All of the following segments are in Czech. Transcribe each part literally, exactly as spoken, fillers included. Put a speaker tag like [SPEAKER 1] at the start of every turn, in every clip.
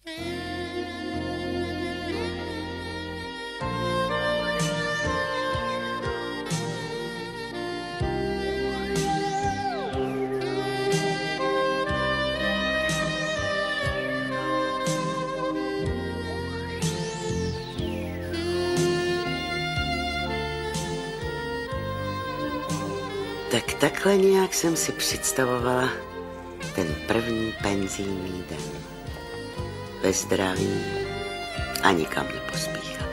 [SPEAKER 1] Tak takhle nějak jsem si představovala ten první penzijní den. Ve zdraví a nikam nepospíchat.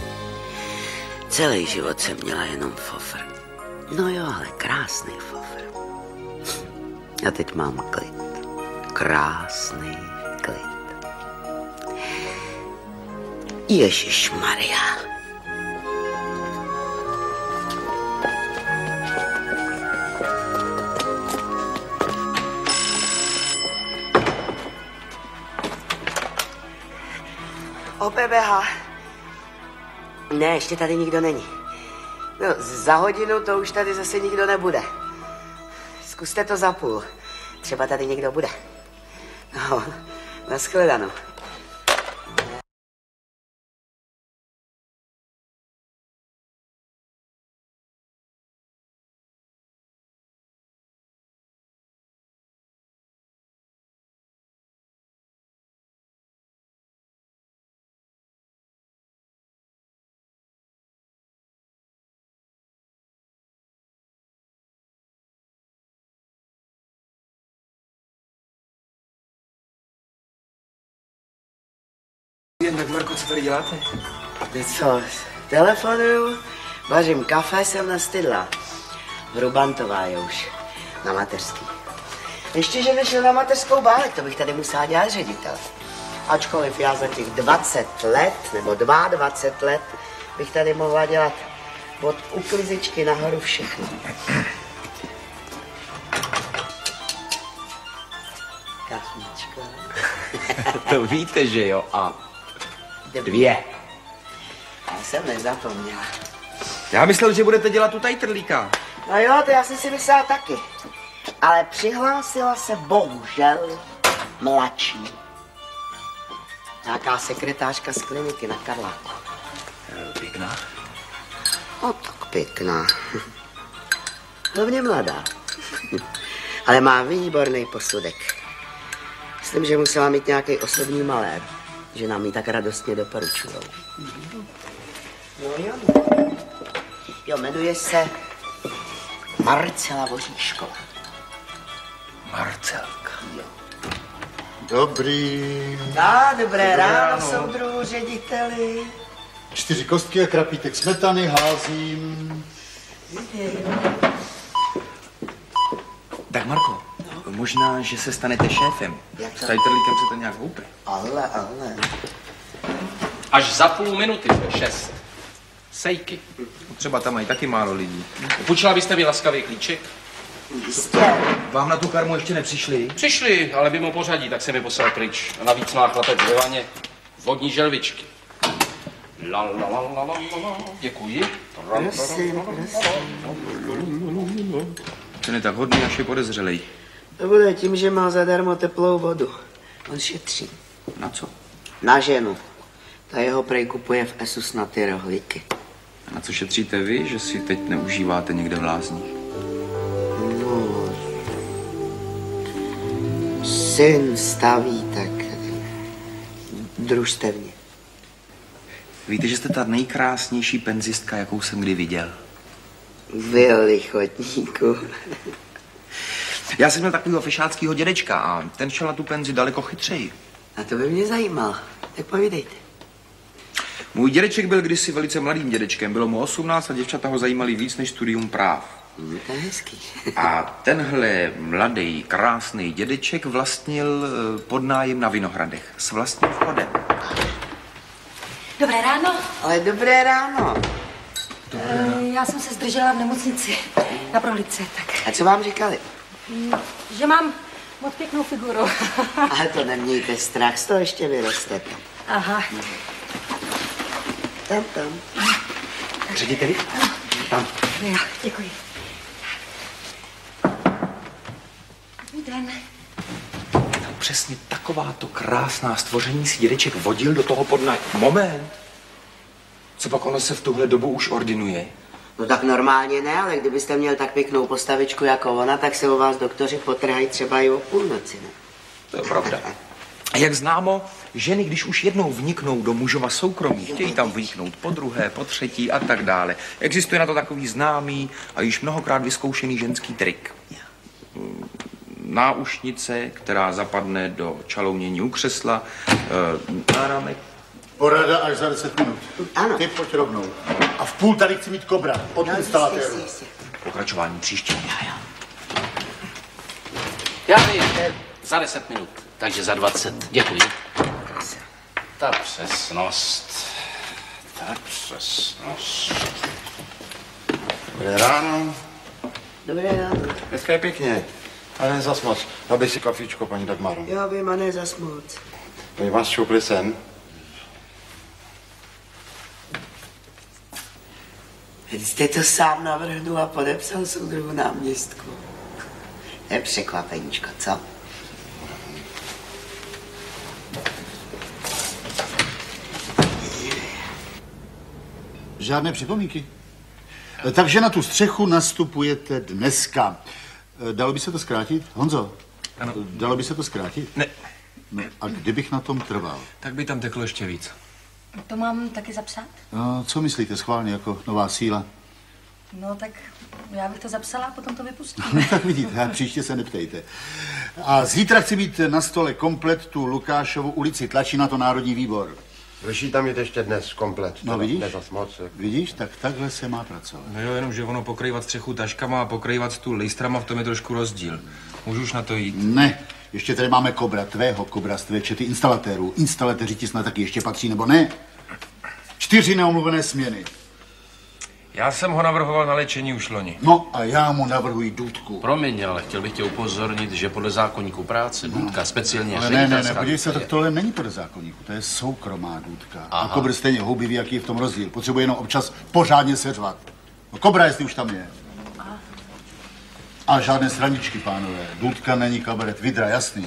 [SPEAKER 1] Celý život jsem měla jenom fofr. No jo, ale krásný fofr. A teď mám klid. Krásný klid. Ježišmarja. O P B H. Ne, ještě tady nikdo není. No, za hodinu to už tady zase nikdo nebude. Zkuste to za půl. Třeba tady někdo bude. No, nashledanou.
[SPEAKER 2] Tak Marko, co tady děláte?
[SPEAKER 1] Teď co, telefonuju, vařím kafe, jsem nastydla. Hrubantová je už, na mateřský. Ještě, že nešel na mateřskou bálek, to bych tady musela dělat ředitel. Ačkoliv já za těch dvacet let, nebo dvacet dva let, bych tady mohla dělat od uklizičky nahoru všechno. Kafíčko.
[SPEAKER 2] To víte, že jo, a dvě.
[SPEAKER 1] Já jsem nezapomněla.
[SPEAKER 2] Já myslel, že budete dělat tu tajtrlíka.
[SPEAKER 1] No jo, to já jsem si myslela taky. Ale přihlásila se bohužel mladší. Nějaká sekretářka z kliniky na Karláku.
[SPEAKER 2] Pěkná.
[SPEAKER 1] No tak pěkná. Hlavně mladá. Ale má výborný posudek. Myslím, že musela mít nějaký osobní malér, že nám ji tak radostně doporučujou. No jo. Jo, jmenuje se Marcela Voříšková.
[SPEAKER 2] Marcelka.
[SPEAKER 1] Jo.
[SPEAKER 3] Dobrý.
[SPEAKER 1] Dá, dobré, dobré ráno,
[SPEAKER 3] ráno.
[SPEAKER 1] soudruhu řediteli.
[SPEAKER 3] Čtyři kostky a krapítek smetany házím.
[SPEAKER 2] Tak Marko, no? Možná, že se stanete šéfem.
[SPEAKER 1] Jak to?
[SPEAKER 2] S tajtrlíkem se to nějak houpe.
[SPEAKER 1] Ale, ale.
[SPEAKER 4] Až za půl minuty, to je šest. Sejky.
[SPEAKER 2] Třeba tam mají taky málo lidí.
[SPEAKER 4] Půjčila byste mi laskavý klíček?
[SPEAKER 1] Jistě.
[SPEAKER 2] Vám na tu karmu ještě nepřišli?
[SPEAKER 4] Přišli, ale mimo pořadí, tak jsem je poslal pryč. A navíc má chlapec ve vaně vodní želvičky. La, la, la, la, la, la. Děkuji.
[SPEAKER 1] Prosím, prosím.
[SPEAKER 2] Ten je tak hodný, až je podezřelej.
[SPEAKER 1] To bude tím, že má zadarmo teplou vodu. On šetří.
[SPEAKER 2] Na co?
[SPEAKER 1] Na ženu. Ta jeho prej kupuje v Esus na ty rohlíky.
[SPEAKER 2] A na co šetříte vy, že si teď neužíváte někde v lázních?
[SPEAKER 1] No, syn staví tak družstevně.
[SPEAKER 2] Víte, že jste ta nejkrásnější penzistka, jakou jsem kdy viděl?
[SPEAKER 1] Byl lichotníku.
[SPEAKER 2] Já jsem měl takovýho fešáckýho dědečka a ten šel na tu penzi daleko chytřeji.
[SPEAKER 1] A to by mě zajímalo. Tak povídejte.
[SPEAKER 2] Můj dědeček byl kdysi velice mladým dědečkem. Bylo mu osmnáct a děvčata ho zajímali víc než studium práv.
[SPEAKER 1] No, to je hezký.
[SPEAKER 2] A tenhle mladý, krásný dědeček vlastnil podnájem na Vinohradech s vlastním vchodem.
[SPEAKER 5] Dobré ráno.
[SPEAKER 1] Ale dobré ráno.
[SPEAKER 5] E, já jsem se zdržela v nemocnici na prohlídce, tak.
[SPEAKER 1] A co vám říkali?
[SPEAKER 5] Že mám moc pěknou figuru.
[SPEAKER 1] Ale to nemějte strach, z toho ještě vyrostete.
[SPEAKER 5] Aha.
[SPEAKER 1] Tam, tam.
[SPEAKER 2] Řediteli? Tam.
[SPEAKER 5] Já, děkuji. Dobrý den.
[SPEAKER 2] přesně takováto krásná stvoření si dědeček vodil do toho podnájmu. Moment. Co pak ono se v tuhle dobu už ordinuje?
[SPEAKER 1] No tak normálně ne, ale kdybyste měl tak pěknou postavičku jako ona, tak se o vás doktoři potrhají třeba i o půlnoci, ne?
[SPEAKER 2] To je pravda. A jak známo, ženy, když už jednou vniknou do mužova soukromí, chtějí tam vniknout po druhé, po třetí a tak dále. Existuje na to takový známý a již mnohokrát vyzkoušený ženský trik. Náušnice, která zapadne do čalounění u křesla, náramek.
[SPEAKER 3] Porada až za deset minut.
[SPEAKER 1] Ano.
[SPEAKER 3] Ty pojď rovnou. A v půl tady chci mít kobra od
[SPEAKER 1] No,
[SPEAKER 3] instalatéru.
[SPEAKER 1] jistě, jistě.
[SPEAKER 2] Pokračování příště.
[SPEAKER 4] Já vím, za deset minut, takže za dvacet. Děkuji. Ta přesnost. Ta přesnost.
[SPEAKER 6] Dobré ráno.
[SPEAKER 1] Dobré ráno.
[SPEAKER 6] Dneska je pěkně. Ale ne zas moc. Dal si kafíčko, paní Dagmaro.
[SPEAKER 1] Já vím, a ne zas moc.
[SPEAKER 6] Oni vás šoupli sem.
[SPEAKER 1] Vy jste to sám navrhnul a podepsal soudruhu náměstku. To je překvapeníčko, co?
[SPEAKER 3] Žádné připomínky. Takže na tu střechu nastupujete dneska. Dalo by se to zkrátit? Honzo,
[SPEAKER 7] ano.
[SPEAKER 3] Dalo by se to zkrátit?
[SPEAKER 7] Ne.
[SPEAKER 3] No, a kdybych na tom trval?
[SPEAKER 7] Tak by tam teklo ještě víc.
[SPEAKER 5] To mám taky zapsat?
[SPEAKER 3] No, co myslíte schválně jako nová síla?
[SPEAKER 5] No tak já bych to zapsala a potom to vypustím.
[SPEAKER 3] No tak vidíte, příště se neptejte. A zítra chci být na stole komplet tu Lukášovu ulici, tlačí na to Národní výbor.
[SPEAKER 6] Vyší tam jít ještě dnes komplet.
[SPEAKER 3] No vidíš?
[SPEAKER 6] Ne zas moc.
[SPEAKER 3] Vidíš, tak takhle se má pracovat.
[SPEAKER 7] No jo, jenom, že ono pokrývat střechu taškama a pokrývat stůl listrama, v tom je trošku rozdíl. Můžu už na to jít?
[SPEAKER 3] Ne, ještě tady máme kobra, tvého kobra z tvé čety instalatérů. Instalatéři ti snad taky ještě patří, nebo ne? Čtyři neomluvené směny.
[SPEAKER 7] Já jsem ho navrhoval na léčení už loni.
[SPEAKER 3] No a já mu navrhuji důdku.
[SPEAKER 4] Promiň, ale chtěl bych tě upozornit, že podle zákoníku práce důdka speciálně
[SPEAKER 3] Ale ne, ne, ne,
[SPEAKER 4] ředitelská
[SPEAKER 3] podívej se,
[SPEAKER 4] důdka
[SPEAKER 3] tak tohle není podle zákoníku, to je soukromá důdka. A
[SPEAKER 4] Aha.
[SPEAKER 3] kobr stejně houbivý, jaký je v tom rozdíl. Potřebuje jenom občas pořádně seřvat. No kobra, jestli už tam je. A žádné straničky, pánové. Důdka není kabaret, vidra, jasný.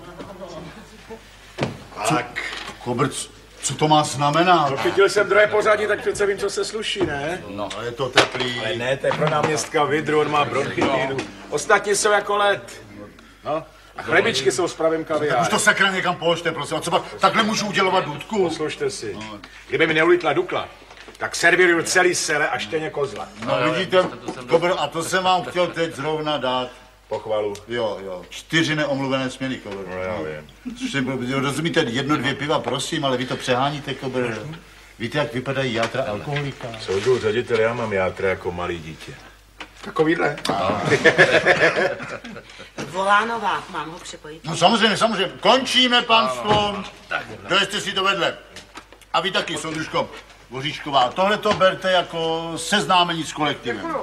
[SPEAKER 8] Tak.
[SPEAKER 3] Kobr, co to má znamenat?
[SPEAKER 8] Chytil jsem druhé pořadí, tak přece vím, co se sluší, ne?
[SPEAKER 3] No, ale je to teplý.
[SPEAKER 8] Ale ne, to je pro náměstka vidru, on má bronchitídu. Ostatní jsou jako led. No. A chlebičky jsou s pravým
[SPEAKER 3] Tak už
[SPEAKER 8] kaviárem.
[SPEAKER 3] to sakra někam položte, prosím. A co pak, takhle můžu udělovat důdku?
[SPEAKER 8] Poslušte si. Kdyby mi neulítla dukla, tak serviruju celý sele a štěně kozla.
[SPEAKER 3] No, vidíte, kobr, a to jsem vám chtěl teď zrovna dát.
[SPEAKER 8] Pochvalu.
[SPEAKER 3] Jo, jo, čtyři neomluvené směny, kobr.
[SPEAKER 8] No já vím.
[SPEAKER 3] Což, rozumíte, jedno, dvě piva, prosím, ale vy to přeháníte, kobr. Víte, jak vypadají játra alkoholika?
[SPEAKER 8] Soudruh ředitel, já mám játra jako malý dítě. Takovýhle.
[SPEAKER 1] Volá Novák, mám ho přepojit.
[SPEAKER 3] No samozřejmě, samozřejmě. Končíme, panstvo. Dojeste si to vedle. A vy taky, soudružko Voříšková. Tohle to berte jako seznámení s kolektivem.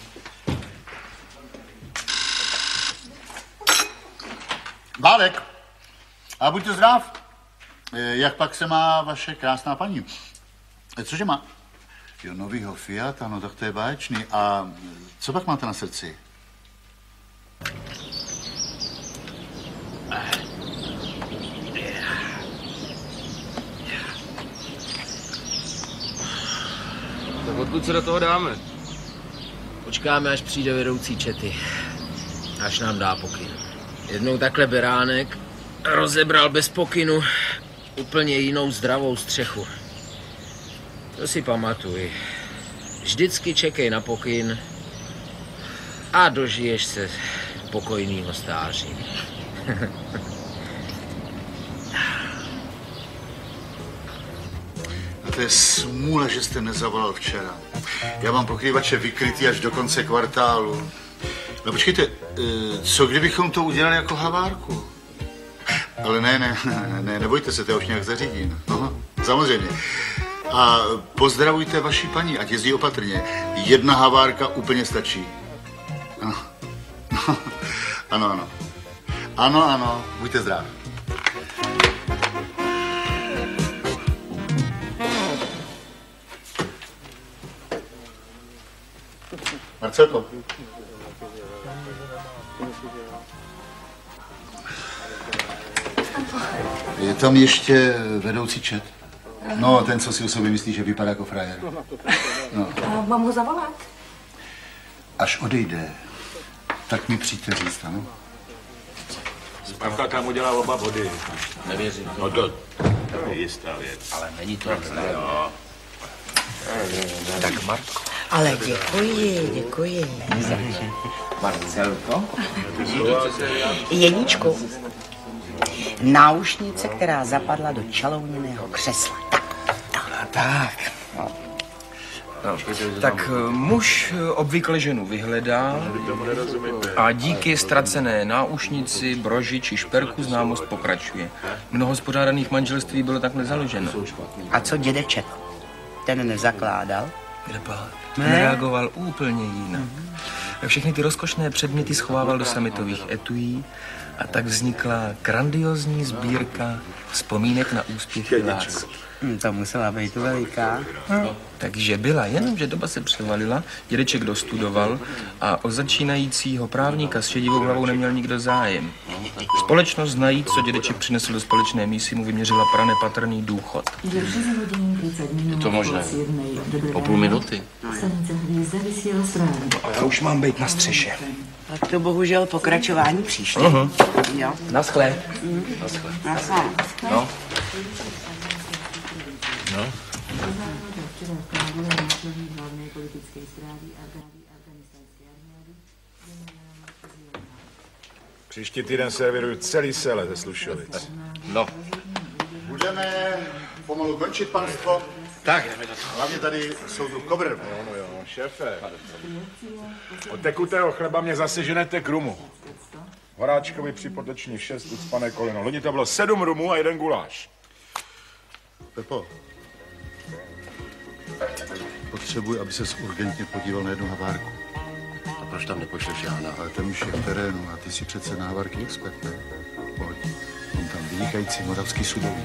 [SPEAKER 3] Bálek. A buďte zdrav. Eh, Jak pak se má vaše krásná paní? Eh, Cože má? Jo, novýho Fiata, no tak to je báječný. A co pak máte na srdci?
[SPEAKER 9] Tak odkud se do toho dáme? Počkáme, až přijde vedoucí čety. Až nám dá pokyn. Jednou takhle beránek rozebral bez pokynu úplně jinou zdravou střechu. To si pamatuj. Vždycky čekej na pokyn a dožiješ se pokojnýho stáří.
[SPEAKER 3] A to je smůla, že jste nezavolal včera. Já mám pokrývače vykrytý až do konce kvartálu. No počkejte, eh, co kdybychom to udělali jako havárku? Ale ne, ne, ne, ne nebojte se, to já už nějak zařídím. No, samozřejmě. A pozdravujte vaši paní, ať jezdí opatrně. Jedna havárka úplně stačí. Ano, ano, ano. Ano, ano, buďte zdraví. Marcelko. Je tam ještě vedoucí čet. No, ten, co si o sobě myslí, že vypadá jako frajer. No.
[SPEAKER 5] A mám ho zavolat?
[SPEAKER 3] Až odejde, tak mi přijďte říct, ano?
[SPEAKER 8] Spavka tam udělá oba body.
[SPEAKER 9] Nevěřím.
[SPEAKER 8] No to, to je jistá věc.
[SPEAKER 9] Ale není to jo.
[SPEAKER 2] Tak Marko.
[SPEAKER 1] Ale děkuji, děkuji.
[SPEAKER 2] Marcelko?
[SPEAKER 1] Jeníčku, náušnice, která zapadla do čalouněného křesla.
[SPEAKER 2] A tak. No. No, tak muž obvykle ženu vyhledá a díky ztracené náušnici, broži či šperku známost pokračuje. Mnoho spořádaných manželství bylo takhle založeno.
[SPEAKER 1] A co dědeček? Ten nezakládal?
[SPEAKER 2] Kdepak? Ten reagoval úplně jinak. Všechny ty rozkošné předměty schovával do sametových etuí a tak vznikla grandiozní sbírka vzpomínek na úspěchy lásky.
[SPEAKER 1] Hmm, to musela být veliká.
[SPEAKER 2] No, takže byla, jenomže doba se převalila, dědeček dostudoval a o začínajícího právníka s šedivou hlavou neměl nikdo zájem. Společnost znají, co dědeček přinesl do společné mísy, mu vyměřila pranepatrný důchod.
[SPEAKER 9] Je to možné? O půl minuty?
[SPEAKER 2] Já už mám být na střeše.
[SPEAKER 1] Tak to bohužel pokračování příště.
[SPEAKER 2] Uh-huh.
[SPEAKER 1] Jo.
[SPEAKER 2] Naschle.
[SPEAKER 1] Mm.
[SPEAKER 2] Naschle.
[SPEAKER 1] Naschle.
[SPEAKER 2] No.
[SPEAKER 9] No.
[SPEAKER 8] Příští týden servíruju celý Sele ze Slušovic.
[SPEAKER 9] No.
[SPEAKER 3] Můžeme pomalu končit, panstvo?
[SPEAKER 9] Tak.
[SPEAKER 3] Hlavně tady jsou tu kobr.
[SPEAKER 8] No, no jo, šéfe. Od tekutého chleba mě zase ženete k rumu. Horáčkovi připoteční šest ucpané koleno. Loni to bylo sedm rumů a jeden guláš.
[SPEAKER 3] Pepo, potřebuji, aby ses urgentně podíval na jednu havárku.
[SPEAKER 9] A proč tam nepošleš Jána?
[SPEAKER 3] Ale ten už je v terénu a ty si přece na havárky expert, ne? Pojď, on tam vynikající moravský sudový.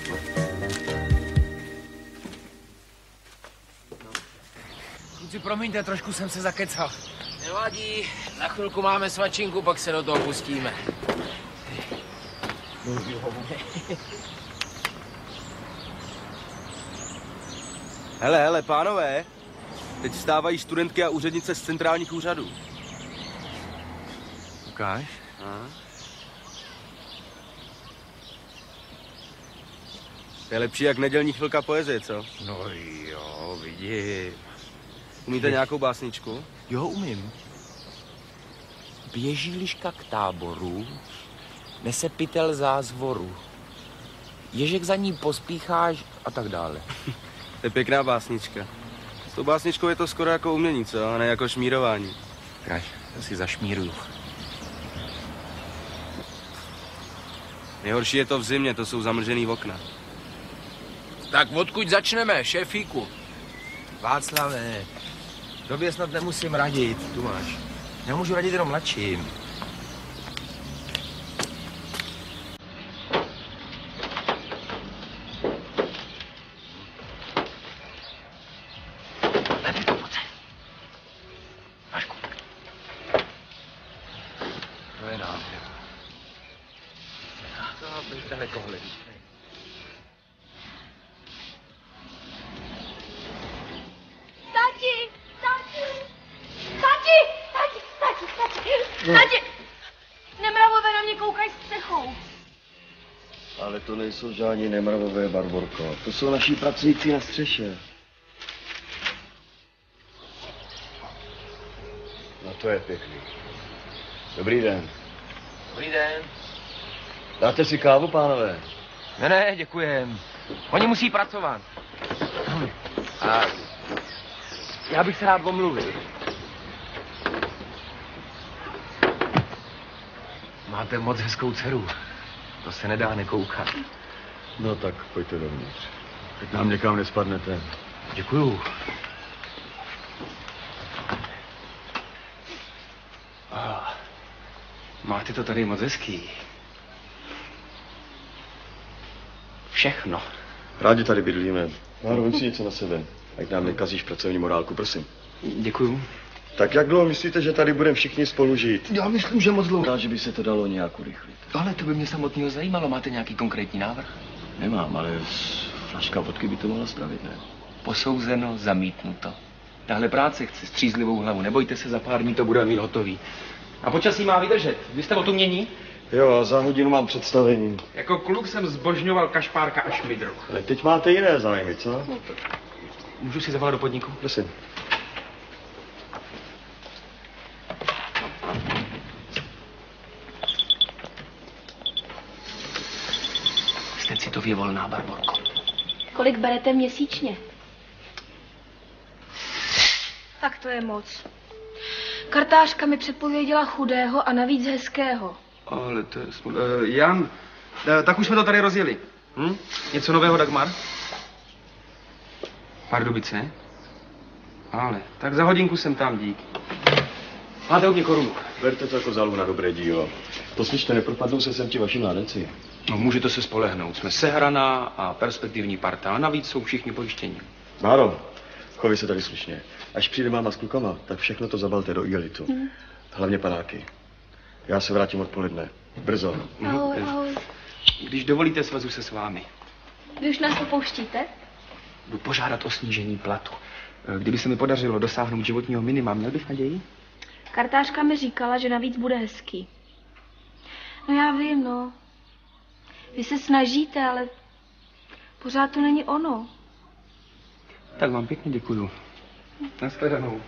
[SPEAKER 9] Kluci, promiňte, trošku jsem se zakecal. Nevadí, na chvilku máme svačinku, pak se do toho pustíme.
[SPEAKER 10] Hele, hele, pánové, teď vstávají studentky a úřednice z centrálních úřadů.
[SPEAKER 9] Ukáž?
[SPEAKER 10] Aha. To je lepší jak nedělní chvilka poezie, co?
[SPEAKER 9] No jo, vidím.
[SPEAKER 10] Umíte nějakou básničku?
[SPEAKER 9] Jo, umím. Běží liška k táboru, nese pytel zázvoru. Ježek za ní pospícháš a tak dále.
[SPEAKER 10] To je pěkná básnička. S tou básničkou je to skoro jako umění, co? A ne jako šmírování.
[SPEAKER 9] Kaž, já si zašmíruju.
[SPEAKER 10] Nejhorší je to v zimě, to jsou zamlžený okna.
[SPEAKER 9] Tak odkud začneme, šéfíku?
[SPEAKER 2] Václave, tobě snad nemusím radit, tu máš. Já můžu radit jenom mladším. To je nádhera. To je daleko hledí.
[SPEAKER 11] Tati! Tati! Tati! Tati! Tati! Tati! Tati! Nemravové na mě koukají s střechou.
[SPEAKER 6] Ale to nejsou žádní nemravové, Barborko. To jsou naši pracující na střeše. No to je pěkný. Dobrý den.
[SPEAKER 2] Dobrý den.
[SPEAKER 6] Dáte si kávu, pánové?
[SPEAKER 2] Ne, ne, děkujem. Oni musí pracovat. A já bych se rád omluvil. Máte moc hezkou dceru. To se nedá nekoukat.
[SPEAKER 6] No tak pojďte dovnitř. Teď nám někam nespadnete.
[SPEAKER 2] Děkuju. Ah, máte to tady moc hezký. Všechno.
[SPEAKER 6] Rádi tady bydlíme. Máro, vem si něco na sebe. Ať nám nekazíš pracovní morálku, prosím.
[SPEAKER 2] Děkuju.
[SPEAKER 6] Tak jak dlouho myslíte, že tady budeme všichni spolu žít?
[SPEAKER 2] Já myslím, že moc dlouho.
[SPEAKER 6] Rád, že by se to dalo nějak urychlit.
[SPEAKER 2] Ale to by mě samotného zajímalo. Máte nějaký konkrétní návrh?
[SPEAKER 6] Nemám, ale flaška vodky by to mohla spravit, ne?
[SPEAKER 2] Posouzeno, zamítnuto. Tahle práce chce střízlivou hlavu. Nebojte se, za pár dní to bude mít hotový. A počasí má vydržet. Vy jste o tu mění?
[SPEAKER 6] Jo, a za hodinu mám představení.
[SPEAKER 2] Jako kluk jsem zbožňoval Kašpárka a Šmidru.
[SPEAKER 6] Ale teď máte jiné zájmy, co?
[SPEAKER 2] No, můžu si zavolat do podniku?
[SPEAKER 6] Prosím.
[SPEAKER 2] Jste citově volná, Barborko.
[SPEAKER 11] Kolik berete měsíčně? Tak to je moc. Kartářka mi předpověděla chudého a navíc hezkého.
[SPEAKER 2] Ale to je smutné. Uh, Jan, uh, tak už jsme to tady rozjeli. Hm? Něco nového, Dagmar? Pardubice? Ale, tak za hodinku jsem tam, dík. Máte od mě korunu.
[SPEAKER 6] Berte to jako zálohu na dobré dílo. Poslyšte, nepropadnou se sem ti vaši mládenci.
[SPEAKER 2] No, můžete se spolehnout. Jsme sehraná a perspektivní parta. A navíc jsou všichni pojištění.
[SPEAKER 6] Máro, chovej se tady slušně. Až přijde máma s klukama, tak všechno to zabalte do igelitu. Hmm. Hlavně panáky. Já se vrátím odpoledne. Brzo.
[SPEAKER 11] Ahoj, ahoj.
[SPEAKER 2] Když dovolíte, svazu se s vámi.
[SPEAKER 11] Vy už nás opouštíte?
[SPEAKER 2] Jdu požádat o snížení platu. Kdyby se mi podařilo dosáhnout životního minima, měl bych naději?
[SPEAKER 11] Kartářka mi říkala, že navíc bude hezký. No já vím, no. Vy se snažíte, ale pořád to není ono.
[SPEAKER 2] Tak vám pěkně děkuju. Nashledanou.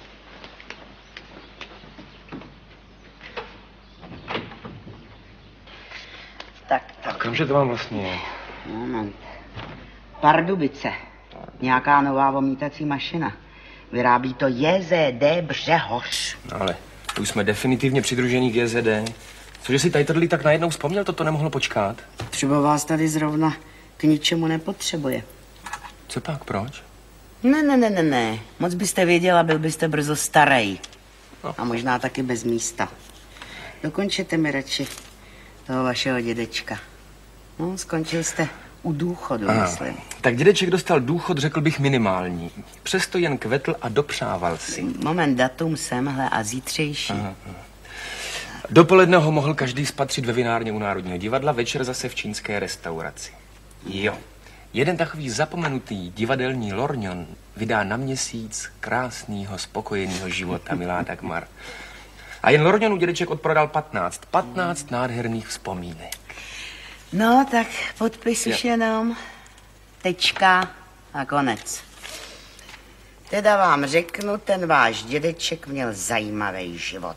[SPEAKER 1] Tak, tak.
[SPEAKER 2] Kamže to vám vlastně je?
[SPEAKER 1] Moment. Pardubice. Nějaká nová vomítací mašina. Vyrábí to J Z D Břehoř.
[SPEAKER 2] Ale už jsme definitivně přidružení k J Z D. Cože si Tajtrlí tak najednou vzpomněl, toto nemohlo počkat?
[SPEAKER 1] Třeba vás tady zrovna k ničemu nepotřebuje.
[SPEAKER 2] Co pak, proč?
[SPEAKER 1] Ne, ne, ne, ne, ne. Moc byste věděla, byl byste brzo starej. No. A možná taky bez místa. Dokončete mi radši toho vašeho dědečka. No, skončil jste u důchodu, Aha. myslím.
[SPEAKER 2] Tak dědeček dostal důchod, řekl bych, minimální. Přesto jen kvetl a dopřával si.
[SPEAKER 1] Moment, datum semhle a zítřejší.
[SPEAKER 2] Aha. Dopoledne ho mohl každý spatřit ve vinárně u Národního divadla, večer zase v čínské restauraci. Jo. Jeden takový zapomenutý divadelní lorňon vydá na měsíc krásného, spokojeného života, milá Dagmar. A jen lorňonů dědeček odprodal patnáct. patnáct nádherných vzpomínek.
[SPEAKER 1] No, tak podpis už jenom. Tečka a konec. Teda vám řeknu, ten váš dědeček měl zajímavý život.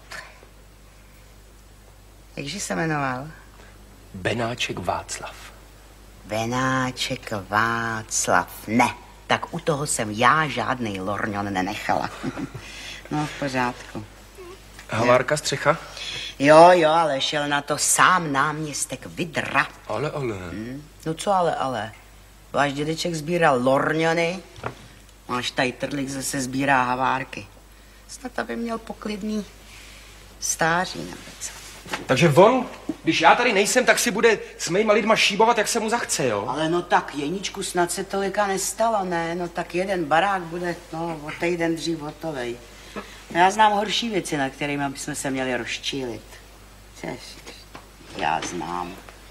[SPEAKER 1] Jakže se jmenoval?
[SPEAKER 2] Benáček Václav.
[SPEAKER 1] Benáček Václav. Ne, tak u toho jsem já žádný lorňon nenechala. No, v pořádku.
[SPEAKER 2] Havárka střecha?
[SPEAKER 1] Jo, jo, ale šel na to sám náměstek Vidra.
[SPEAKER 2] Ale, ale.
[SPEAKER 1] Hmm. No co ale, ale? Váš dědeček sbíral lorňony, máš Tajtrlík zase sbírá havárky. Snad aby měl poklidný stáří nebo co.
[SPEAKER 2] Takže on, když já tady nejsem, tak si bude s mýma lidma šíbovat, jak se mu zachce, jo?
[SPEAKER 1] Ale no tak, Jeníčku, snad se tolika nestalo, ne? No tak jeden barák bude, no, o týden dřív hotovej. Já znám horší věci, na kterými bychom se měli rozčílit. Což já znám.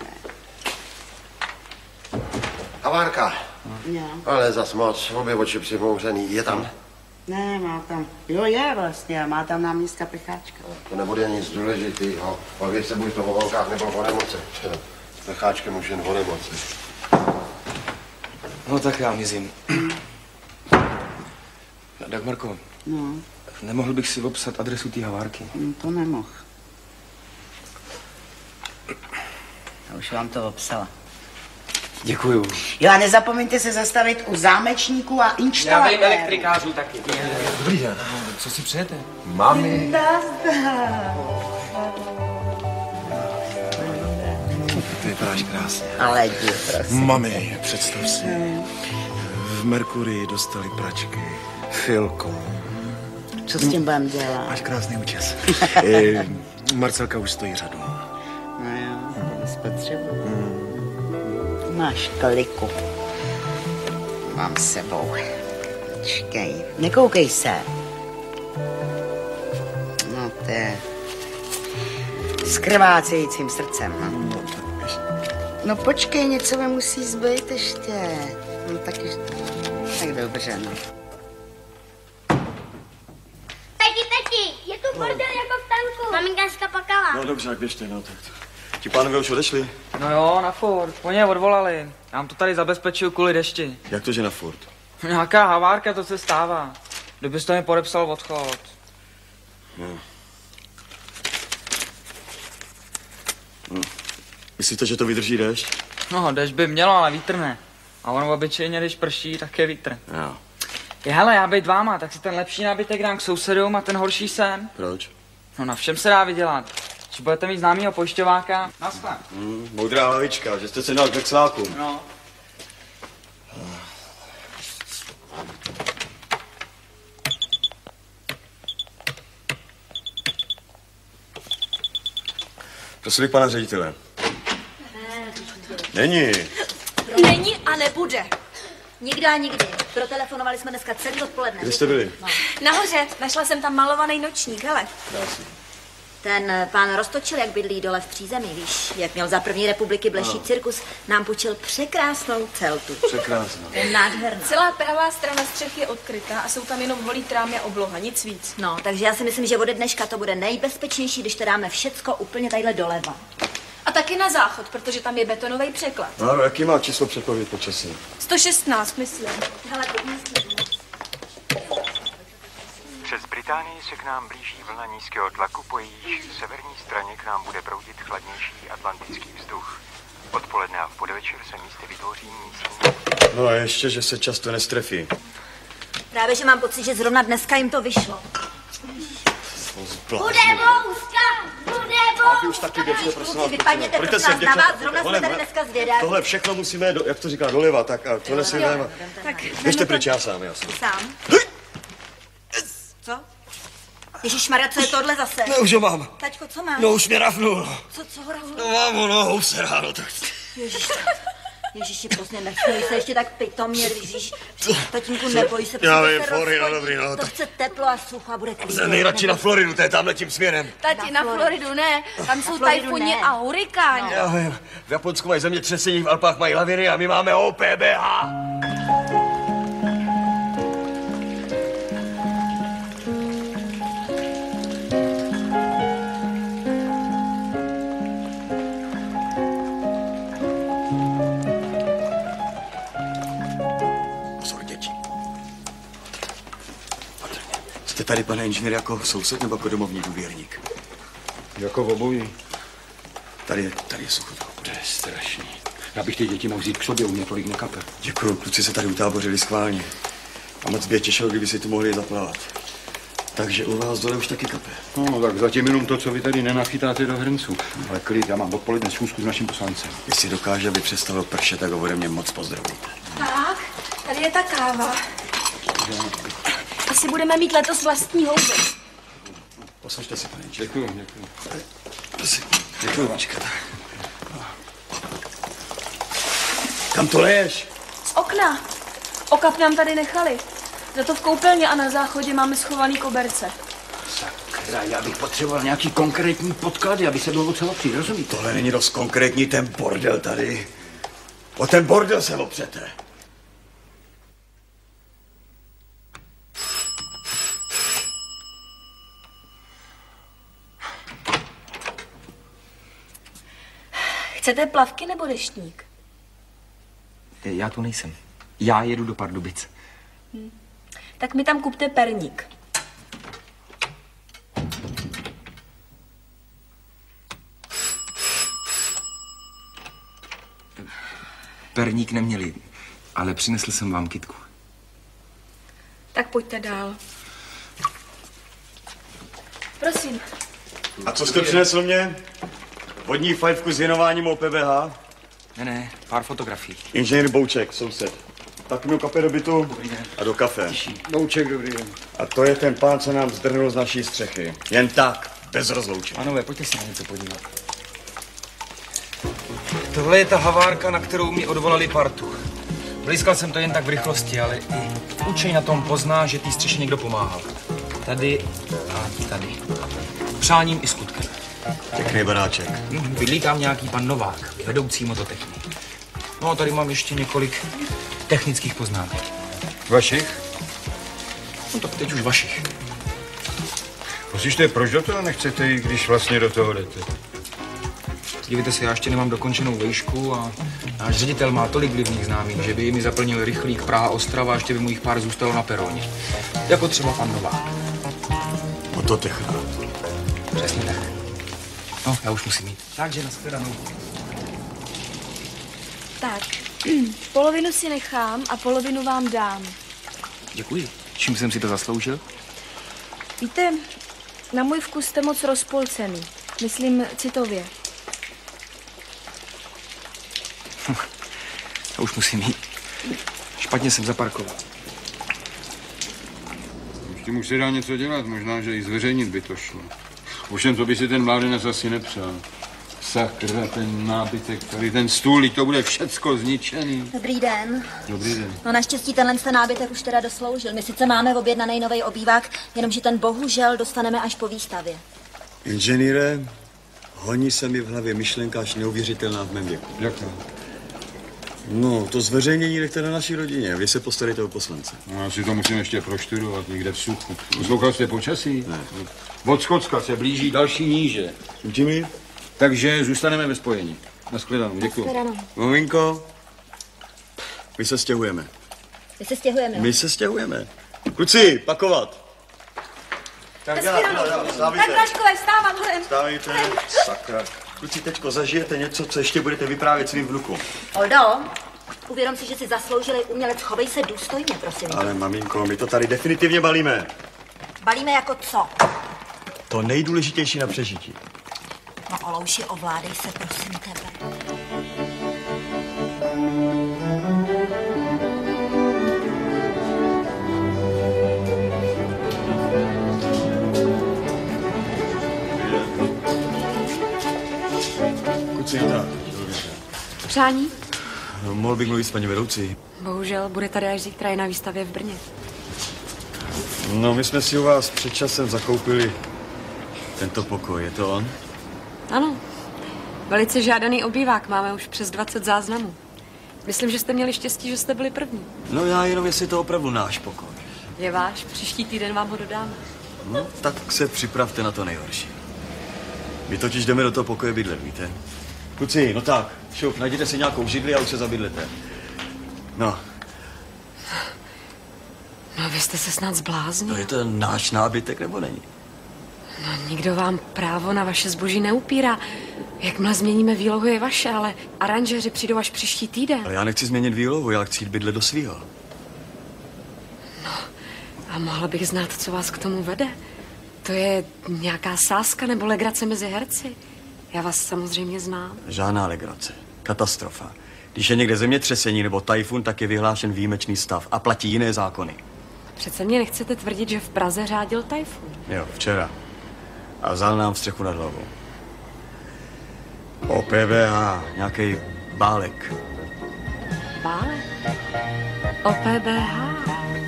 [SPEAKER 12] Havárka.
[SPEAKER 1] Jo.
[SPEAKER 12] Ale zas moc, obě oči přimouřený. Je tam?
[SPEAKER 1] Ne, má tam. Jo, je vlastně, má tam náměstka Pecháčka.
[SPEAKER 12] To nebude nic důležitýho. Pověď se buď to o volkách nebo o nemoci. Pecháčkem už jen o nemoci.
[SPEAKER 2] No tak já mizím. Dagmarko,
[SPEAKER 1] no.
[SPEAKER 2] Nemohl bych si obsat adresu té havárky?
[SPEAKER 1] No, to nemohl. Já už vám to obsala.
[SPEAKER 2] Děkuju.
[SPEAKER 1] Jo, a nezapomeňte se zastavit u zámečníků a inštalatérů.
[SPEAKER 2] Já vím, elektrikářů taky. Dobrý den. Co si přejete?
[SPEAKER 8] Mami.
[SPEAKER 13] Ty vypadáš krásně.
[SPEAKER 1] Ale jdi, prosím.
[SPEAKER 13] Mami, představ si. V Merkurii dostali pračky. Filko.
[SPEAKER 1] Co s tím budem dělat?
[SPEAKER 13] Máš krásný účes. e, Marcelka už stojí řadu.
[SPEAKER 1] No jo, to spotřebuji. Hmm. Máš kliku. Mám s sebou. Čekej, nekoukej se. To je s krvácejícím srdcem, no. No počkej, něco mi musí zbýt ještě. No tak ještě, tak dobře, no.
[SPEAKER 14] Tati, tati, je tu bordel jako v tanku. Maminka skapakala.
[SPEAKER 6] No dobře, tak běžte, no tak. Ti pánové už odešli?
[SPEAKER 15] No jo, na furt. Oni je odvolali. Já vám to tady zabezpečuju kvůli dešti.
[SPEAKER 6] Jak to, že na furt?
[SPEAKER 15] Nějaká havárka, to se stává. Kdybyste mi podepsal odchod.
[SPEAKER 6] No. No. Myslíte, že to vydrží déšť?
[SPEAKER 15] No, déšť by mělo, ale vítr ne. A ono obyčejně, když prší, tak je vítr.
[SPEAKER 6] Jo.
[SPEAKER 15] Je, hele, já bejt váma, tak si ten lepší nábytek dám k sousedům a ten horší sem.
[SPEAKER 6] Proč?
[SPEAKER 15] No na všem se dá vydělat. Když budete mít známýho pojišťováka, naschle.
[SPEAKER 6] Mm, moudrá hlavička, že jste se dal k vexlákům.
[SPEAKER 15] No.
[SPEAKER 6] Prosím bych pana ředitele. Není.
[SPEAKER 16] Není a nebude. Nikdo a nikdy. Protelefonovali jsme dneska celý odpoledne.
[SPEAKER 6] Kde jste byli?
[SPEAKER 16] No. Nahoře. Našla jsem tam malovaný nočník, hele.
[SPEAKER 6] Krásný.
[SPEAKER 16] Ten pán Roztočil, jak bydlí dole v přízemí, víš, jak měl za první republiky bleší
[SPEAKER 6] No.
[SPEAKER 16] cirkus, nám půjčil překrásnou celtu.
[SPEAKER 6] Překrásná.
[SPEAKER 16] Je nádherná.
[SPEAKER 11] Celá pravá strana střechy je odkrytá a jsou tam jenom holý trámy a obloha, nic víc.
[SPEAKER 16] No, takže já si myslím, že ode dneška to bude nejbezpečnější, když to dáme všecko úplně tadyhle doleva.
[SPEAKER 11] A taky na záchod, protože tam je betonový překlad.
[SPEAKER 6] No, no, jaký má číslo předpověď počasí?
[SPEAKER 11] sto šestnáct, myslím.
[SPEAKER 16] Hele,
[SPEAKER 17] Přes Británii se k nám blíží vlna nízkého tlaku, po jejíž severní straně k nám bude proudit chladnější atlantický vzduch. Odpoledne a v podvečer se místy vytvoří místní.
[SPEAKER 6] No a ještě, že se často nestrefí.
[SPEAKER 16] právě, že mám pocit, že zrovna dneska jim to vyšlo.
[SPEAKER 14] Bude bouska! Bude
[SPEAKER 6] A vy
[SPEAKER 14] bouska!
[SPEAKER 6] už taky běžte, prosím vás.
[SPEAKER 16] Vypadněte,
[SPEAKER 6] Pojďte
[SPEAKER 16] prosím
[SPEAKER 6] se,
[SPEAKER 16] vás, na
[SPEAKER 6] děvčata.
[SPEAKER 16] vás, zrovna jsme
[SPEAKER 6] Tohle-
[SPEAKER 16] tady dneska zvědaví.
[SPEAKER 6] Tohle všechno musíme, do, jak to říká, doleva, tak a tohle si dáme.
[SPEAKER 16] Tak,
[SPEAKER 6] Běžte pryč, já sám, jasně.
[SPEAKER 16] Sám? Co? Ježišmarja, co je tohle zase?
[SPEAKER 6] No, už ho mám.
[SPEAKER 16] Taťko, co máš?
[SPEAKER 6] No, už mě rafnul.
[SPEAKER 16] Co, co ho rafnul?
[SPEAKER 6] No, mám ho nohou se ráno, tak...
[SPEAKER 16] Ježiš, Ježiši, prostě nesměj se ještě tak pitomně, Ježiš. Tatínku, neboj se.
[SPEAKER 6] Já
[SPEAKER 16] prostě
[SPEAKER 6] vím,
[SPEAKER 16] se
[SPEAKER 6] Florida,
[SPEAKER 16] rozchodí.
[SPEAKER 6] dobrý, no,
[SPEAKER 16] To
[SPEAKER 6] tak-
[SPEAKER 16] chce teplo a sucho a bude klidně.
[SPEAKER 6] Jsem nejradši na Floridu, to je tamhle tím směrem.
[SPEAKER 11] Tati, na Floridu ne, tam jsou
[SPEAKER 16] Floridu
[SPEAKER 11] tajfuni
[SPEAKER 16] ne.
[SPEAKER 11] a hurikáni.
[SPEAKER 6] Já vím, v Japonsku mají zemětřesení, v Alpách mají laviny a my máme O P B H. Pozor, děti. Patrně. Jste tady, pane inženýr, jako soused nebo jako domovní důvěrník?
[SPEAKER 12] Jako v obojí.
[SPEAKER 6] Tady je, tady je sucho.
[SPEAKER 12] To je strašný. Já bych ty děti mohl vzít k sobě, u mě tolik nekape.
[SPEAKER 6] Děkuju, kluci se tady utábořili schválně. A moc by je těšilo, kdyby si tu mohli zaplavat. Takže u vás dole už taky kape.
[SPEAKER 12] No, tak zatím jenom to, co vy tady nenachytáte do hrnců. Ale klid, já mám odpoledne schůzku s naším poslancem.
[SPEAKER 6] Jestli dokáže, aby přestalo pršet, tak ho ode mě moc pozdravíte.
[SPEAKER 11] Tak, tady je ta káva. Asi budeme mít letos vlastní houby.
[SPEAKER 6] Poslušte si, pane inženýr.
[SPEAKER 12] Děkuju, děkuju.
[SPEAKER 6] Prosím, děkuju, Vačka. Kam to leješ?
[SPEAKER 11] Z okna. Okap nám tady nechali. Za to v koupelně a na záchodě máme schovaný koberce.
[SPEAKER 12] Sakra, já bych potřeboval nějaký konkrétní podklady, aby se bylo docela opřít, rozumíte?
[SPEAKER 6] Tohle není dost konkrétní, ten bordel tady. O ten bordel se opřete.
[SPEAKER 11] Chcete plavky nebo deštník?
[SPEAKER 2] Já tu nejsem. Já jedu do Pardubic.
[SPEAKER 11] Hm. Tak mi tam kupte perník.
[SPEAKER 2] Perník neměli, ale přinesl jsem vám kytku.
[SPEAKER 11] Tak pojďte dál. Prosím.
[SPEAKER 6] A co jste přinesl mě? Vodní fajfku s věnováním O P B H?
[SPEAKER 2] Ne, ne, pár fotografií.
[SPEAKER 6] Inženýr Bouček, soused. Tak mi kape do bytu a do kafe.
[SPEAKER 12] Bouček, dobrý den.
[SPEAKER 6] A to je ten pán, co nám zdrhnul z naší střechy. Jen tak, bez rozloučení.
[SPEAKER 2] Pánové, pojďte se na něco podívat.
[SPEAKER 7] Tohle je ta havárka, na kterou mi odvolali partu. Blízkal jsem to jen tak v rychlosti, ale i učeň na tom pozná, že té střeše někdo pomáhal. Tady a tady.
[SPEAKER 2] přáním i skutkem.
[SPEAKER 6] Pěkný baráček.
[SPEAKER 2] Hm, bydlí tam nějaký pan Novák, vedoucí mototechnik. No a tady mám ještě několik technických poznámek.
[SPEAKER 8] Vašich?
[SPEAKER 2] No tak teď už vašich.
[SPEAKER 8] Poslyšte, proč do toho nechcete jít, když vlastně do toho jdete?
[SPEAKER 2] Dívejte se, já ještě nemám dokončenou vejšku a náš ředitel má tolik vlivných známých, že by mi zaplnil rychlík Praha Ostrava a ještě by mu jich pár zůstalo na peroně. Jako třeba pan Novák.
[SPEAKER 6] Mototechna.
[SPEAKER 2] Přesně tak. No, já už musím jít. Takže nashledanou.
[SPEAKER 11] Tak, polovinu si nechám a polovinu vám dám.
[SPEAKER 2] Děkuji. Čím jsem si to zasloužil?
[SPEAKER 11] Víte, na můj vkus jste moc rozpolcený. Myslím citově.
[SPEAKER 2] Já už musím jít. Špatně jsem zaparkoval.
[SPEAKER 8] Ještě už se dá něco dělat, možná, že i zveřejnit by to šlo. Ovšem, to by si ten mládenec asi nepřál. Sakra, ten nábytek, tady ten stůl, to bude všecko zničený.
[SPEAKER 16] Dobrý den.
[SPEAKER 8] Dobrý den.
[SPEAKER 16] No naštěstí tenhle ten nábytek už teda dosloužil. My sice máme objednaný nový obývák, jenomže ten bohužel dostaneme až po výstavě.
[SPEAKER 6] Inženýre, honí se mi v hlavě myšlenka až neuvěřitelná v mém věku.
[SPEAKER 8] Jaká?
[SPEAKER 6] No, to zveřejnění nechte na naší rodině. Vy se postarejte o poslance.
[SPEAKER 8] No, já si to musím ještě proštudovat někde v suchu. Poslouchal jste počasí?
[SPEAKER 6] Ne.
[SPEAKER 8] Od Skotska se blíží další níže.
[SPEAKER 6] Jimmy?
[SPEAKER 8] Takže zůstaneme ve spojení. Nashledanou, děkuji.
[SPEAKER 6] Maminko, my se stěhujeme.
[SPEAKER 16] My se stěhujeme.
[SPEAKER 6] My se stěhujeme. Kluci, pakovat.
[SPEAKER 16] Tak já, já, já, tak Braškové, vstávat hodem.
[SPEAKER 6] Vstávejte. Sakra. Kluci, teďko zažijete něco, co ještě budete vyprávět svým vnukům.
[SPEAKER 16] Oldo, uvědom si, že si zasloužili umělec. Chovej se důstojně, prosím.
[SPEAKER 6] Ale maminko, my to tady definitivně balíme.
[SPEAKER 16] Balíme jako co?
[SPEAKER 6] To nejdůležitější na přežití.
[SPEAKER 16] No, Olouši, ovládej se, prosím tebe.
[SPEAKER 6] Kluci, tak.
[SPEAKER 5] Přání?
[SPEAKER 6] Mohl bych mluvit s paní vedoucí.
[SPEAKER 5] Bohužel bude tady až zítra je na výstavě v Brně.
[SPEAKER 6] No, my jsme si u vás před časem zakoupili tento pokoj. Je to on?
[SPEAKER 5] Ano. Velice žádaný obývák. Máme už přes dvacet záznamů. Myslím, že jste měli štěstí, že jste byli první.
[SPEAKER 6] No já jenom, jestli to opravdu náš pokoj.
[SPEAKER 5] Je váš. Příští týden vám ho dodáme.
[SPEAKER 6] No, tak se připravte na to nejhorší. My totiž jdeme do toho pokoje bydlet, víte? Kluci, no tak, šup, najděte si nějakou židli a už se zabydlete. No.
[SPEAKER 5] No, vy jste se snad zbláznil.
[SPEAKER 6] No, je to náš nábytek, nebo není?
[SPEAKER 5] No, nikdo vám právo na vaše zboží neupírá. Jakmile změníme výlohu, je vaše, ale aranžéři přijdou až příští týden.
[SPEAKER 6] Ale já nechci změnit výlohu, já chci jít bydlet do svýho.
[SPEAKER 5] No, a mohla bych znát, co vás k tomu vede. To je nějaká sázka nebo legrace mezi herci. Já vás samozřejmě znám.
[SPEAKER 6] Žádná legrace. Katastrofa. Když je někde zemětřesení nebo tajfun, tak je vyhlášen výjimečný stav a platí jiné zákony.
[SPEAKER 5] Přece mě nechcete tvrdit, že v Praze řádil tajfun.
[SPEAKER 6] Jo, včera. A vzal nám střechu nad hlavou. O P V H, nějaký bálek.
[SPEAKER 5] Bálek? O P B H?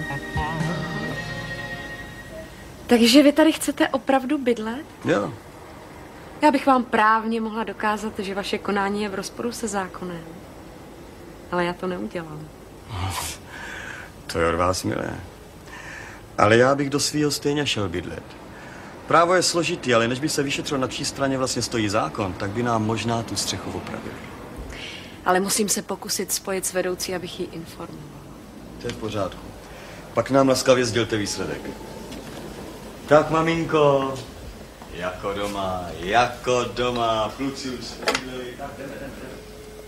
[SPEAKER 5] Takže vy tady chcete opravdu bydlet?
[SPEAKER 6] Jo.
[SPEAKER 5] Já bych vám právně mohla dokázat, že vaše konání je v rozporu se zákonem. Ale já to neudělám.
[SPEAKER 6] To je od vás milé. Ale já bych do svýho stejně šel bydlet. Právo je složitý, ale než by se vyšetřilo, na čí straně vlastně stojí zákon, tak by nám možná tu střechu opravili.
[SPEAKER 5] Ale musím se pokusit spojit s vedoucí, abych ji informoval.
[SPEAKER 6] To je v pořádku. Pak nám laskavě sdělte výsledek. Tak, maminko, jako doma, jako doma, kluci už se bydleli, tak jdeme, jdeme, jdeme.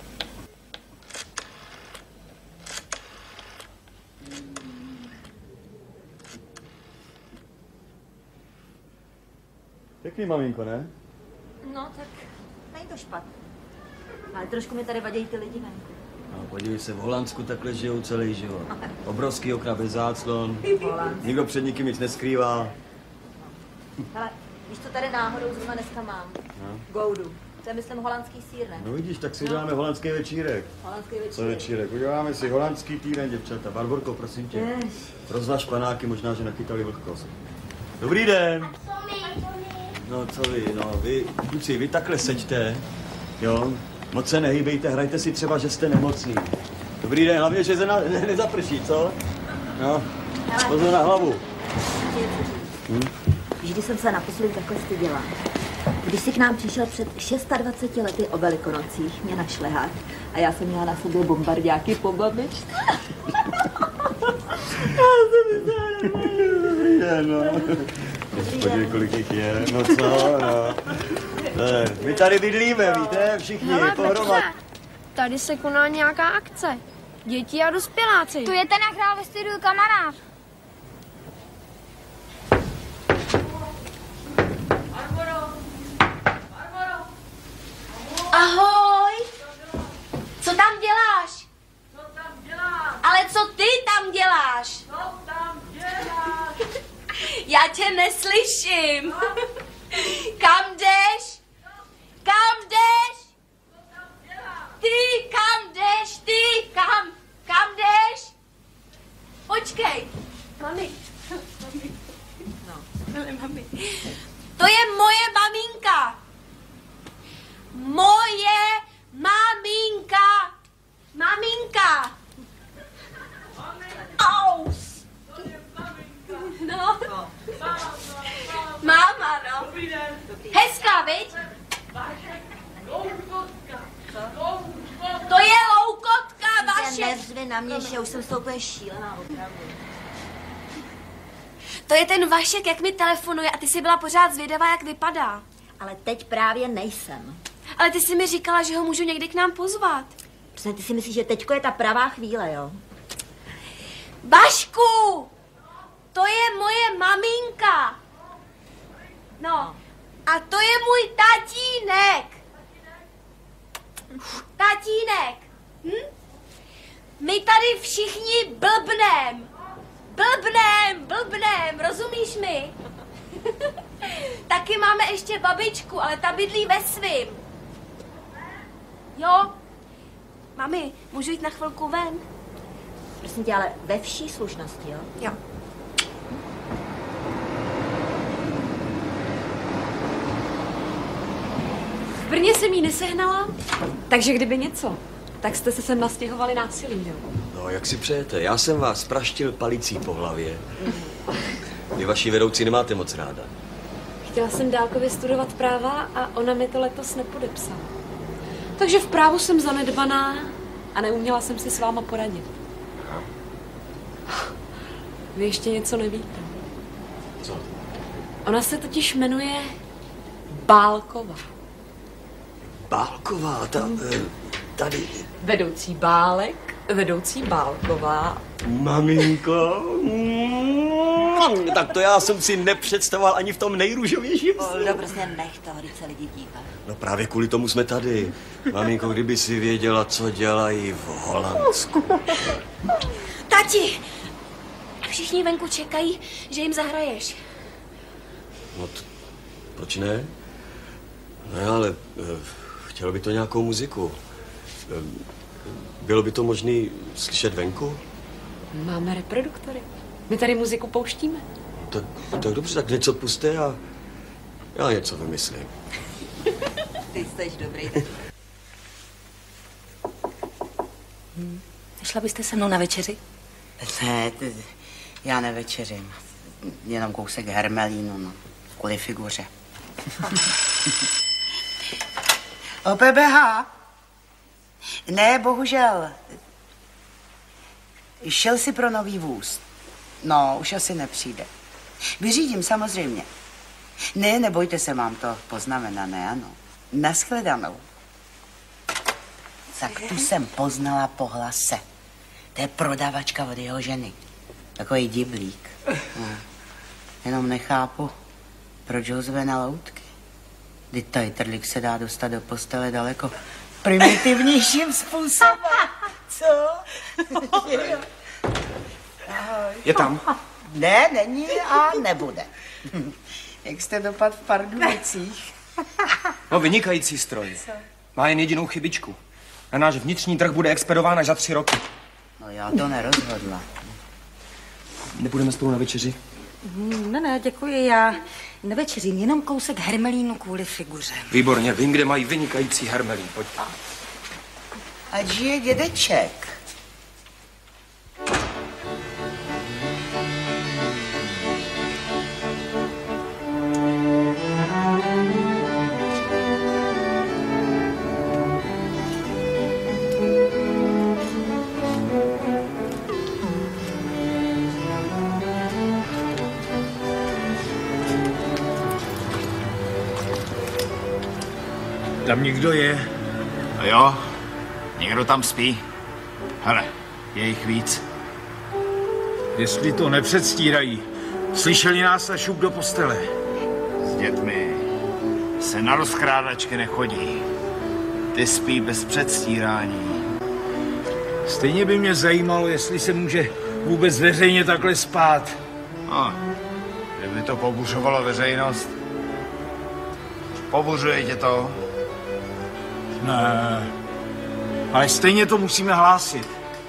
[SPEAKER 6] Pěkný, maminko, ne?
[SPEAKER 16] No, tak není to špatný. Ale trošku mi tady vadí ty lidi venku.
[SPEAKER 6] No, podívej se, v Holandsku takhle žijou celý život. Obrovský okna bez záclon, nikdo před nikým nic neskrývá.
[SPEAKER 16] Hele, víš, co tady náhodou zrovna dneska mám?
[SPEAKER 6] No.
[SPEAKER 16] Goudu. To je, myslím, holandský sýr, ne?
[SPEAKER 6] No vidíš, tak si uděláme holandský večírek.
[SPEAKER 16] Holandský večírek.
[SPEAKER 6] Co večírek? Uděláme si holandský týden, děvčata. Barborko, prosím tě.
[SPEAKER 16] Jež.
[SPEAKER 6] Rozvaž panáky, možná, že nachytali vlhkost. Dobrý den. No co vy, no vy, kluci, vy takhle seďte, jo? Moc se nehýbejte, hrajte si třeba, že jste nemocný. Dobrý den, hlavně, že se na, ne, nezaprší, co? No, pozor na hlavu.
[SPEAKER 16] Hm? Vždy jsem se naposledy takhle styděla. Když jsi k nám přišel před dvaceti šesti lety o Velikonocích, mě na šlehák, a já jsem měla na sobě bombardáky po babičce. Já jsem myslela, dobrý den, no. Podívej, kolik jich je, no co, no. Ne, my tady bydlíme, víte, všichni, pohromad.
[SPEAKER 18] Tady se koná nějaká akce. Děti a dospěláci.
[SPEAKER 14] Tu je ten, jak hrál ve studiu kamarád.
[SPEAKER 19] Ahoj! Co tam děláš?
[SPEAKER 18] Co tam děláš?
[SPEAKER 19] Ale co ty tam děláš?
[SPEAKER 18] Co tam děláš?
[SPEAKER 19] Já tě neslyším. Kam jdeš? Kam jdeš? Ty, kam jdeš? Ty, kam? Kam jdeš? Počkej. Mami. Mami. No. Hele, mami. To je moje maminka. Moje maminka. Maminka. Aus. No. Máma, no. Hezká, viď? To je loukotka vaše.
[SPEAKER 16] Neřvi na mě, že už jsem s tou úplně šílená opravdu.
[SPEAKER 19] To je ten Vašek, jak mi telefonuje a ty jsi byla pořád zvědavá, jak vypadá.
[SPEAKER 16] Ale teď právě nejsem.
[SPEAKER 19] Ale ty jsi mi říkala, že ho můžu někdy k nám pozvat.
[SPEAKER 16] Přesně, ty si myslíš, že teďko je ta pravá chvíle, jo?
[SPEAKER 19] Vašku! To je moje maminka. No. A to je můj tatínek. Tatínek. Hm? My tady všichni blbnem. Blbnem, blbnem, rozumíš mi? Taky máme ještě babičku, ale ta bydlí ve svým. Jo? Mami, můžu jít na chvilku ven?
[SPEAKER 16] Prosím tě, ale ve vší slušnosti, jo?
[SPEAKER 19] Jo.
[SPEAKER 5] V Brně jsem jí nesehnala, takže kdyby něco, tak jste se sem nastěhovali násilím, jo?
[SPEAKER 6] No, jak si přejete, já jsem vás praštil palicí po hlavě. Vy vaši vedoucí nemáte moc ráda.
[SPEAKER 5] Chtěla jsem dálkově studovat práva a ona mi to letos nepodepsala. Takže v právu jsem zanedbaná a neuměla jsem si s váma poradit. Vy ještě něco nevíte.
[SPEAKER 6] Co?
[SPEAKER 5] Ona se totiž jmenuje Bálková.
[SPEAKER 6] Bálková, ta, tady.
[SPEAKER 5] Vedoucí Bálek, vedoucí Bálková.
[SPEAKER 6] Maminko, mm, tak to já jsem si nepředstavoval ani v tom nejrůžovějším snu.
[SPEAKER 16] No prostě nech toho, když se lidi dívají.
[SPEAKER 6] No právě kvůli tomu jsme tady. Maminko, kdyby si věděla, co dělají v Holandsku.
[SPEAKER 19] Tati! Všichni venku čekají, že jim zahraješ.
[SPEAKER 6] No t- proč ne? No ale eh, chtělo by to nějakou muziku. Eh, bylo by to možné slyšet venku?
[SPEAKER 5] Máme reproduktory. My tady muziku pouštíme.
[SPEAKER 6] Tak, tak dobře, tak něco puste a já něco vymyslím.
[SPEAKER 16] Ty jsi dobrý.
[SPEAKER 19] Hmm. Šla byste se mnou na večeři?
[SPEAKER 1] Ne, ty, já nevečeřím. Jenom kousek hermelínu, no. Kvůli figuře. O P B H? Ne, bohužel. Šel si pro nový vůz. No, už asi nepřijde. Vyřídím, samozřejmě. Ne, nebojte se, mám to poznamenané, ano. Naschledanou. Tak tu jsem poznala po hlase. To je prodavačka od jeho ženy. Takový diblík. No. Jenom nechápu, proč ho zve na loutky. Vždyť tajtrlík se dá dostat do postele daleko primitivnějším způsobem. Co? Ahoj.
[SPEAKER 2] Je tam?
[SPEAKER 1] Ne, není a nebude. Jak jste dopadl v Pardubicích?
[SPEAKER 2] No, vynikající stroj.
[SPEAKER 1] Co?
[SPEAKER 2] Má jen jedinou chybičku. Na náš vnitřní trh bude expedován až za tři roky.
[SPEAKER 1] No já to nerozhodla.
[SPEAKER 2] Nepůjdeme spolu na večeři?
[SPEAKER 20] Ne, ne, děkuji, já nevečeřím, jenom kousek hermelínu kvůli figuře.
[SPEAKER 2] Výborně, vím, kde mají vynikající hermelín, pojď.
[SPEAKER 1] Ať žije dědeček.
[SPEAKER 21] Tam někdo je.
[SPEAKER 3] A jo, někdo tam spí. Hele, je jich víc.
[SPEAKER 21] Jestli to nepředstírají, slyšeli nás a šup do postele.
[SPEAKER 3] S dětmi se na rozkrádačky nechodí. Ty spí bez předstírání.
[SPEAKER 21] Stejně by mě zajímalo, jestli se může vůbec veřejně takhle spát.
[SPEAKER 3] No, kdyby to pobuřovalo veřejnost. Pobuřuje tě to?
[SPEAKER 21] Ne, ale stejně to musíme hlásit.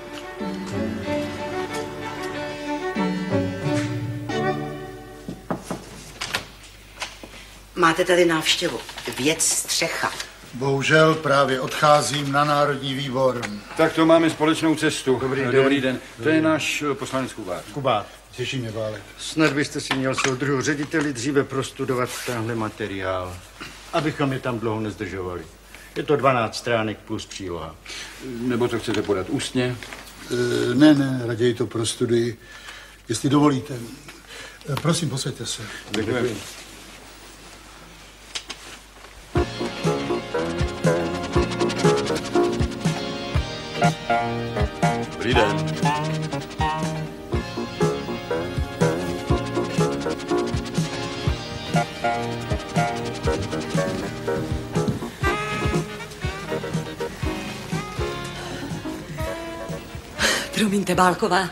[SPEAKER 1] Máte tady návštěvu. Věc střecha.
[SPEAKER 3] Bohužel právě odcházím na Národní výbor.
[SPEAKER 22] Tak to máme společnou cestu.
[SPEAKER 3] Dobrý den.
[SPEAKER 22] Dobrý den. To je náš poslanec Kubát.
[SPEAKER 3] Kubát, těší mě, Válek.
[SPEAKER 6] Snad byste si měl soudruhu řediteli dříve prostudovat tenhle materiál, abychom je tam dlouho nezdržovali. Je to dvanáct stránek plus příloha.
[SPEAKER 22] Nebo to chcete podat ústně?
[SPEAKER 3] E, ne, ne, raději to prostuduji, jestli dovolíte. E, prosím, posaďte se.
[SPEAKER 22] Děkuji.
[SPEAKER 6] Dobrý den.
[SPEAKER 20] Promiňte, Bálková.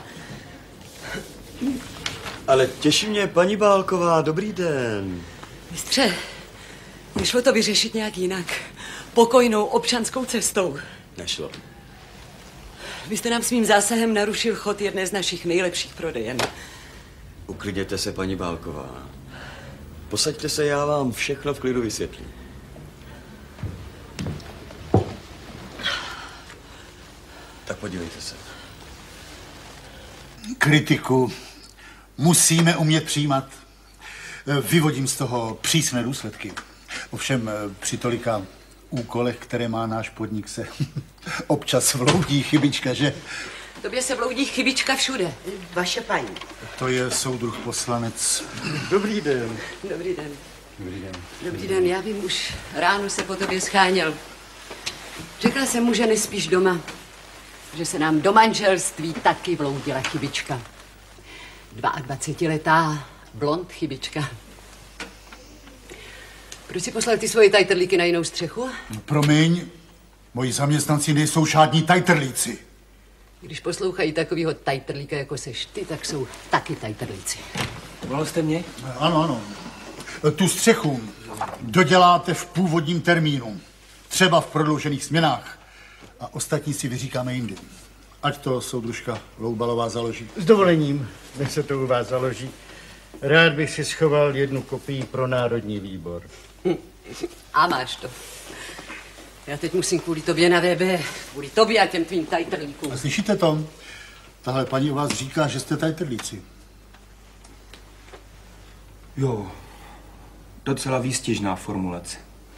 [SPEAKER 6] Ale těší mě, paní Bálková, dobrý den.
[SPEAKER 20] Mistře, nešlo to vyřešit nějak jinak. Pokojnou občanskou cestou.
[SPEAKER 6] Nešlo.
[SPEAKER 20] Vy jste nám svým zásahem narušil chod jedné z našich nejlepších prodejen.
[SPEAKER 6] Uklidněte se, paní Bálková. Posaďte se, já vám všechno v klidu vysvětlím. Tak podívejte se.
[SPEAKER 3] Kritiku musíme umět přijímat. Vyvodím z toho přísné důsledky. Ovšem při tolika úkolech, které má náš podnik, se občas vloudí chybička, že?
[SPEAKER 20] Tobě se vloudí chybička všude.
[SPEAKER 1] Vaše paní.
[SPEAKER 3] To je soudruh poslanec.
[SPEAKER 6] Dobrý den.
[SPEAKER 20] Dobrý den.
[SPEAKER 3] Dobrý den.
[SPEAKER 20] Dobrý den, já vím, už ráno se po tobě scháněl. Řekla jsem mu, že nespíš doma. Že se nám do manželství taky vloudila chybička. dvacetiletá blond chybička. Proč si poslal ty svoje tajtrlíky na jinou střechu?
[SPEAKER 3] No, promiň, moji zaměstnanci nejsou žádní tajtrlíci.
[SPEAKER 20] Když poslouchají takovýho tajtrlíka, jako seš ty, tak jsou taky tajtrlíci.
[SPEAKER 9] Volal jste mě?
[SPEAKER 3] Ano, ano. Tu střechu doděláte v původním termínu. Třeba v prodloužených směnách. A ostatní si vyříkáme jindy. Ať to soudružka Loubalová založí.
[SPEAKER 6] S dovolením, než se to u vás založí. Rád bych si schoval jednu kopii pro Národní výbor.
[SPEAKER 20] A máš to. Já teď musím kvůli tobě na V B, kvůli tobě a těm tvým tajtrlíkům.
[SPEAKER 3] A slyšíte to? Tahle paní o vás říká, že jste tajtrlíci.
[SPEAKER 2] Jo, docela výstěžná formulace.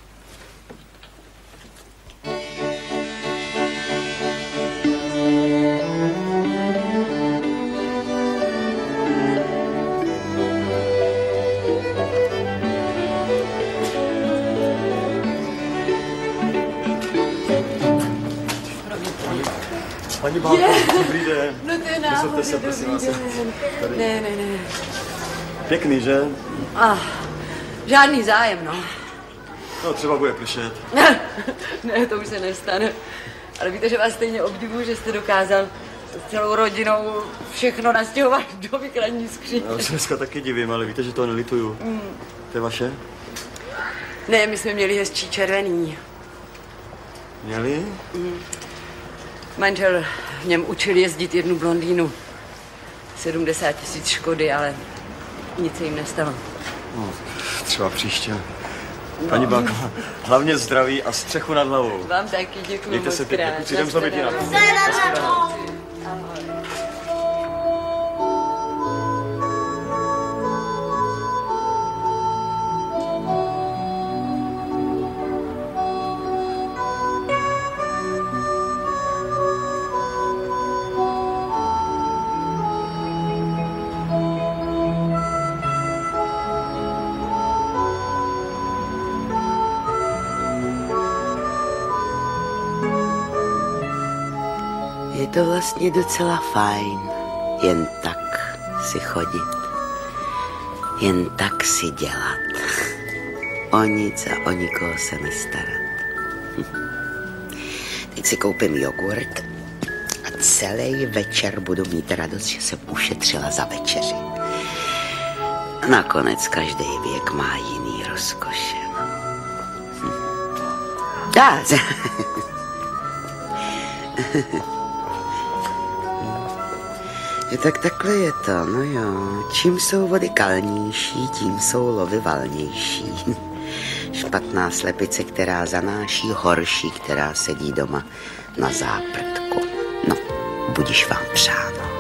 [SPEAKER 6] Paní Bálko, dobrý den.
[SPEAKER 20] No to je náhoda,
[SPEAKER 6] Nezlobte se, prosím vás. Tady.
[SPEAKER 20] Ne, ne, ne.
[SPEAKER 6] Pěkný, že?
[SPEAKER 20] Ah, žádný zájem, no.
[SPEAKER 6] No, třeba bude pršet.
[SPEAKER 20] Ne, to už se nestane. Ale víte, že vás stejně obdivuju, že jste dokázal s celou rodinou všechno nastěhovat do vykladní skříně.
[SPEAKER 6] Já se dneska taky divím, ale víte, že to nelituju.
[SPEAKER 20] Mm.
[SPEAKER 6] To je vaše?
[SPEAKER 20] Ne, my jsme měli hezčí červený.
[SPEAKER 6] Měli?
[SPEAKER 20] Mm. Manžel v něm učil jezdit jednu blondýnu. sedmdesát tisíc škody, ale Nic se jim nestalo.
[SPEAKER 6] No, třeba příště. Paní Báková, hlavně zdraví a střechu nad hlavou.
[SPEAKER 20] Vám taky děkuji.
[SPEAKER 6] Mějte se pěkně, kluci, jdem zlobit jinam.
[SPEAKER 1] Je to vlastně docela fajn, jen tak si chodit, jen tak si dělat. O nic a o nikoho se nestarat. Teď si koupím jogurt a celý večer budu mít radost, že jsem ušetřila za večeři. Nakonec každý věk má jiný rozkoše. Hm. Dá. Je tak takhle je to, no jo. Čím jsou vody kalnější, tím jsou lovy valnější. Špatná slepice, která zanáší, horší, která sedí doma na záprdku. No, budiš vám přáno.